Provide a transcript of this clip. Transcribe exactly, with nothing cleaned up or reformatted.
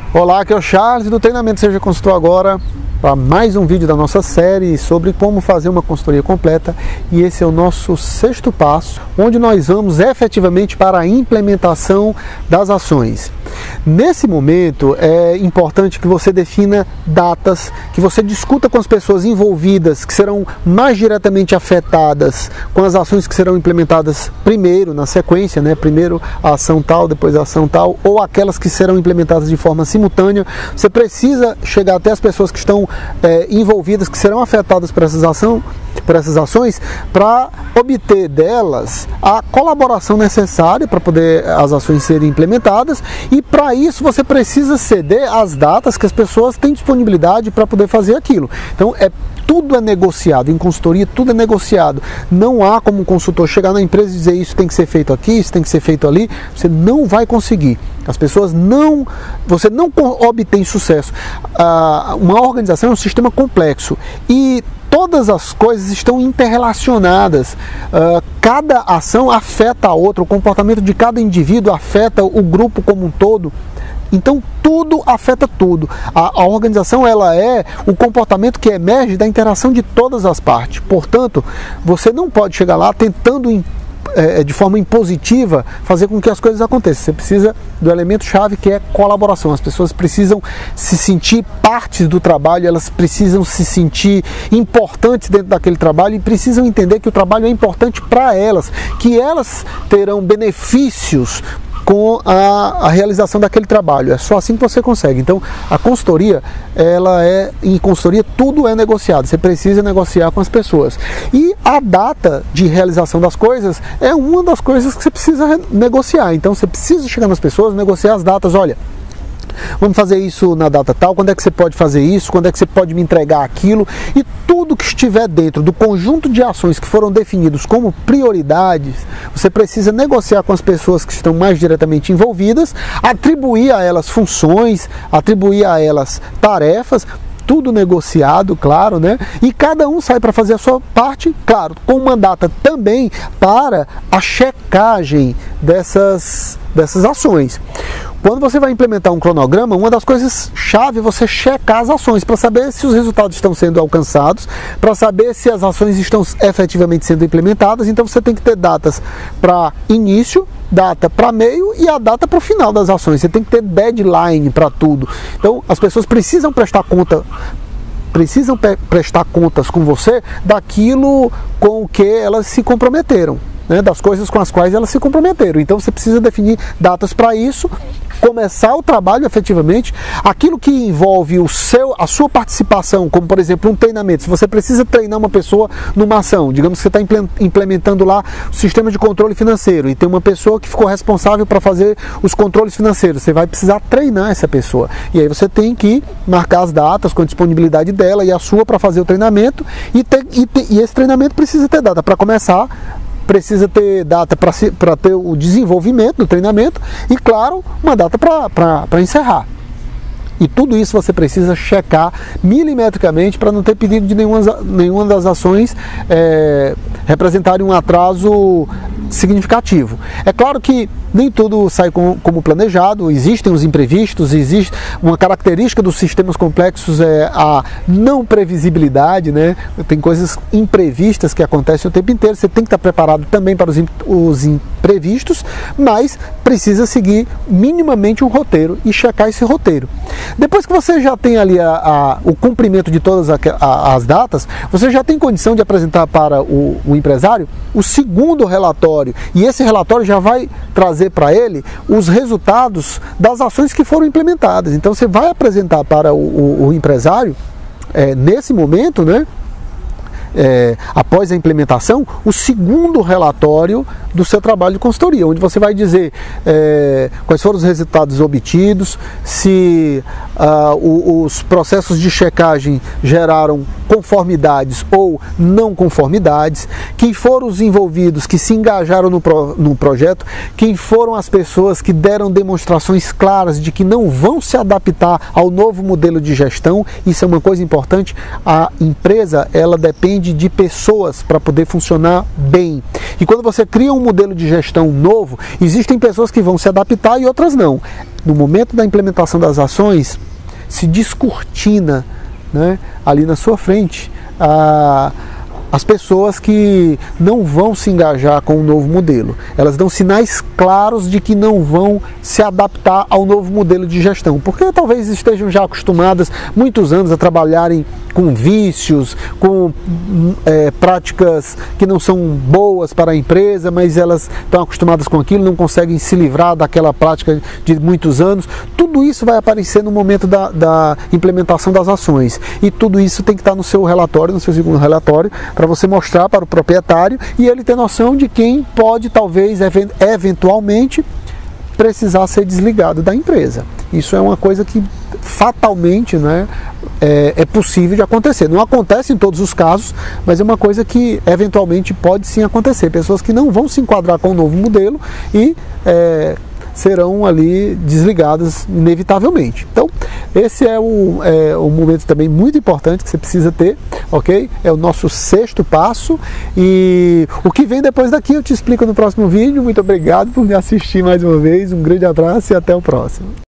Olá, aqui é o Charles do Treinamento Seja Consultor agora para mais um vídeo da nossa série sobre como fazer uma consultoria completa, e esse é o nosso sexto passo, onde nós vamos efetivamente para a implementação das ações. Nesse momento é importante que você defina datas, que você discuta com as pessoas envolvidas que serão mais diretamente afetadas com as ações que serão implementadas primeiro, na sequência, né? Primeiro a ação tal, depois a ação tal, ou aquelas que serão implementadas de forma simultânea. Você precisa chegar até as pessoas que estão é, envolvidas, que serão afetadas por essas ações, por essas ações, para obter delas a colaboração necessária para poder as ações serem implementadas, e para isso você precisa ceder as datas que as pessoas têm disponibilidade para poder fazer aquilo. Então é tudo é negociado, em consultoria tudo é negociado. Não há como um consultor chegar na empresa e dizer isso tem que ser feito aqui, isso tem que ser feito ali. Você não vai conseguir. As pessoas não, você não obtém sucesso. Ah, uma organização é um sistema complexo e todas as coisas estão interrelacionadas. Uh, cada ação afeta a outra, o comportamento de cada indivíduo afeta o grupo como um todo. Então tudo afeta tudo. A, a organização ela é o comportamento que emerge da interação de todas as partes. Portanto, você não pode chegar lá tentando É, de forma impositiva fazer com que as coisas aconteçam. Você precisa do elemento chave, que é colaboração. As pessoas precisam se sentir partes do trabalho, elas precisam se sentir importantes dentro daquele trabalho e precisam entender que o trabalho é importante para elas, que elas terão benefícios com a, a realização daquele trabalho. É só assim que você consegue. Então a consultoria, ela é, em consultoria tudo é negociado, você precisa negociar com as pessoas, e a data de realização das coisas é uma das coisas que você precisa negociar. Então você precisa chegar nas pessoas, negociar as datas. Olha, vamos fazer isso na data tal, quando é que você pode fazer isso, quando é que você pode me entregar aquilo, e tudo que estiver dentro do conjunto de ações que foram definidos como prioridades, você precisa negociar com as pessoas que estão mais diretamente envolvidas, atribuir a elas funções, atribuir a elas tarefas, tudo negociado, claro, né? E cada um sai para fazer a sua parte, claro, com uma data também para a checagem dessas, dessas ações. Quando você vai implementar um cronograma, uma das coisas chave é você checar as ações para saber se os resultados estão sendo alcançados, para saber se as ações estão efetivamente sendo implementadas. Então você tem que ter datas para início, data para meio e a data para o final das ações. Você tem que ter deadline para tudo. Então as pessoas precisam prestar conta precisam pre- prestar contas com você daquilo com o que elas se comprometeram, né, das coisas com as quais elas se comprometeram. Então você precisa definir datas para isso, começar o trabalho efetivamente. Aquilo que envolve o seu, a sua participação, como por exemplo um treinamento. Se você precisa treinar uma pessoa numa ação, digamos que você está implementando lá o sistema de controle financeiro e tem uma pessoa que ficou responsável para fazer os controles financeiros, você vai precisar treinar essa pessoa, e aí você tem que marcar as datas com a disponibilidade dela e a sua para fazer o treinamento, e, ter, e, ter, e esse treinamento precisa ter data para começar, precisa ter data para ter o desenvolvimento do treinamento e, claro, uma data para encerrar. E tudo isso você precisa checar milimetricamente para não ter pedido de nenhuma, nenhuma das ações é, representarem um atraso significativo. É claro que nem tudo sai como, como planejado, existem os imprevistos, existe uma característica dos sistemas complexos, é a não previsibilidade, né? Tem coisas imprevistas que acontecem o tempo inteiro, você tem que estar preparado também para os, os imprevistos, mas precisa seguir minimamente um roteiro e checar esse roteiro. Depois que você já tem ali a, a, o cumprimento de todas a, a, as datas, você já tem condição de apresentar para o, o empresário o segundo relatório, e esse relatório já vai trazer para ele os resultados das ações que foram implementadas. Então você vai apresentar para o, o, o empresário, é, nesse momento, né, É, após a implementação, o segundo relatório do seu trabalho de consultoria, onde você vai dizer é, quais foram os resultados obtidos, se ah, o, os processos de checagem geraram conformidades ou não conformidades, quem foram os envolvidos que se engajaram no, pro, no projeto, quem foram as pessoas que deram demonstrações claras de que não vão se adaptar ao novo modelo de gestão. Isso é uma coisa importante. A empresa, ela depende de pessoas para poder funcionar bem. E quando você cria um modelo de gestão novo, existem pessoas que vão se adaptar e outras não. No momento da implementação das ações, se descortina, né, ali na sua frente a as pessoas que não vão se engajar com o novo modelo. Elas dão sinais claros de que não vão se adaptar ao novo modelo de gestão, porque talvez estejam já acostumadas muitos anos a trabalharem com vícios, com é, práticas que não são boas para a empresa, mas elas estão acostumadas com aquilo, não conseguem se livrar daquela prática de muitos anos. Tudo isso vai aparecer no momento da, da implementação das ações, e tudo isso tem que estar no seu relatório, no seu segundo relatório, para você mostrar para o proprietário e ele ter noção de quem pode, talvez, eventualmente, precisar ser desligado da empresa. Isso é uma coisa que fatalmente, né, é, é possível de acontecer. Não acontece em todos os casos, mas é uma coisa que eventualmente pode sim acontecer. Pessoas que não vão se enquadrar com o novo modelo e é, serão ali desligadas inevitavelmente. Então, esse é um, é um momento também muito importante que você precisa ter, ok? É o nosso sexto passo, e o que vem depois daqui eu te explico no próximo vídeo. Muito obrigado por me assistir mais uma vez, um grande abraço e até o próximo.